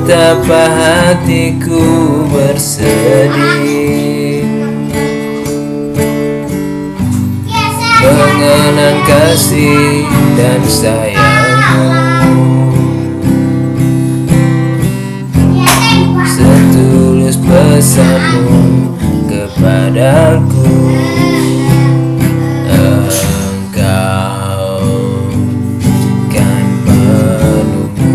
betapa hatiku bersedih mengenang kasih dan sayangmu. Setulus pesanmu kepadaku, engkau kan menunggu.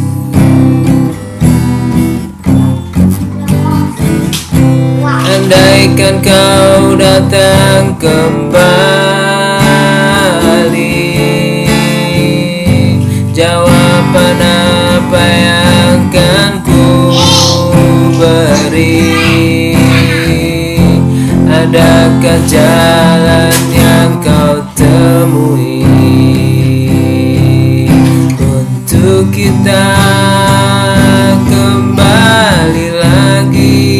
Andaikan kau datang kembali, jawaban apa yang akan ku beri? Adakah jalan yang kau temui untuk kita kembali lagi?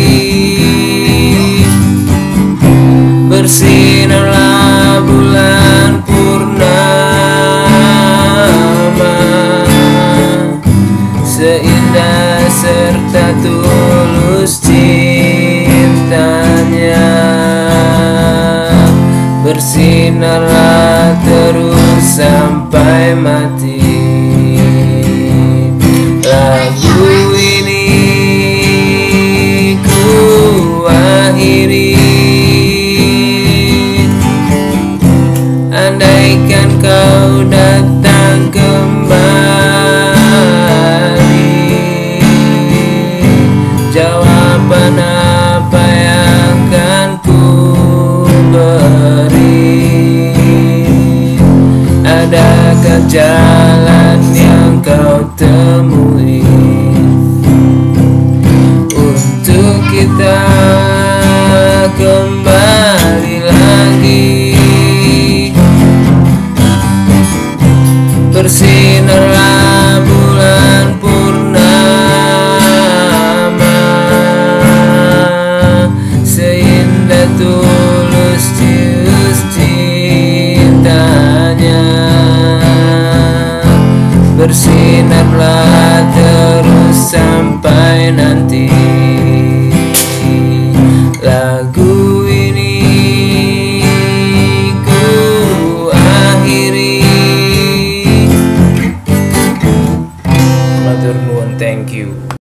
Bersinarlah bulan purnama, seindah serta tulus cintanya. Bersinarlah terus sampai mati. Lagu ini ku akhiri. Andaikan kau datang kembali, jawaban apa yang akan ku beri? Adakah jalan yang kau temui untuk kita kembali lagi? Bersinarlah bulan purnama, seindah tulus cintanya. Bersinarlah terus sampai nanti.